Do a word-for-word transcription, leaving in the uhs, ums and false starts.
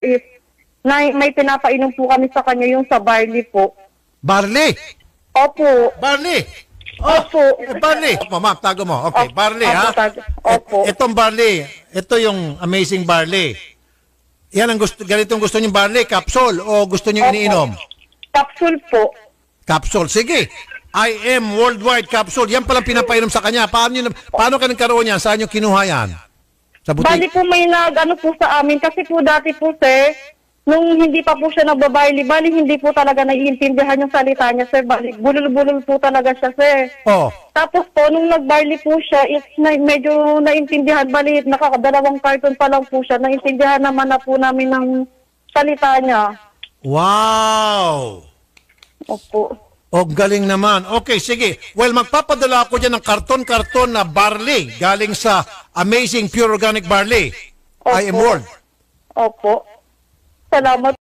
is na may pinapainom po kami sa kanya yung sa barley po. Barley? Opo. Barley? Oh, Opo. barley. Opo, ma'am, tago mo. Okay, Opo, barley, opo, ha? tago. Opo. Et- Itong barley, ito yung amazing barley. Yan ang gusto, ganitong gusto niyong barley, capsule, o gusto niyong Opo. iniinom? Capsule po. Capsule. Sige. I am worldwide capsule. Yan palang pinapainom sa kanya. Paano, yun, paano ka nagkaroon yan? Saan yung kinuha yan? Sa Bali butik? po may nag, ano po sa amin, kasi po dati po, sir, nung hindi pa po siya nagbabarley, bali hindi po talaga naiintindihan yung salita niya, sir. Bali, bulol-bulol po talaga siya, sir. Oh. Tapos po, nung nagbarley po siya, is na, medyo naintindihan, bali, nakakadalawang carton pa lang po siya, naintindihan naman na po namin ng salita niya. Wow! Opo. Oh, galing naman. Okay, sige. Well, magpapadala ako dyan ng karton-karton na barley galing sa Amazing Pure Organic Barley. I am Opo. World. Opo. Salamat.